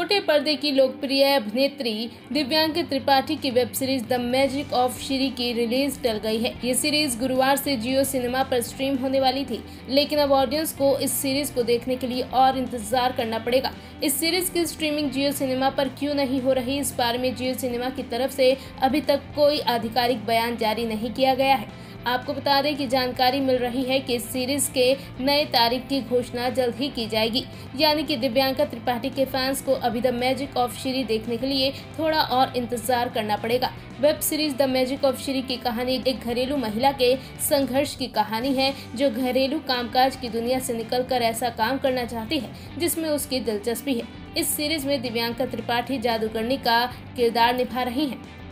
छोटे पर्दे की लोकप्रिय अभिनेत्री दिव्यांका त्रिपाठी की web series the magic of Shri की रिलीज टल गई है। ये सीरीज गुरुवार से जियो सिनेमा पर स्ट्रीम होने वाली थी, लेकिन अब ऑडियंस को इस सीरीज को देखने के लिए और इंतजार करना पड़ेगा। इस सीरीज की स्ट्रीमिंग जियो सिनेमा पर क्यों नहीं हो रही, इस बारे में जियो सिनेमा की तरफ से अभी तक कोई आधिकारिक बयान जारी नहीं किया गया है। आपको बता दें कि जानकारी मिल रही है कि इस सीरीज के नए तारीख की घोषणा जल्द ही की जाएगी, यानी कि दिव्यांका त्रिपाठी के फैंस को अभी द मैजिक ऑफ श्री देखने के लिए थोड़ा और इंतजार करना पड़ेगा। Web series the magic of Shri की कहानी एक घरेलू महिला के संघर्ष की कहानी है, जो घरेलू कामकाज की दुनिया से निकलकर ऐसा काम करना चाहती है जिसमें उसकी दिलचस्पी है। इस सीरीज में दिव्यांका त्रिपाठी जादूगरनी का किरदार निभा रही हैं।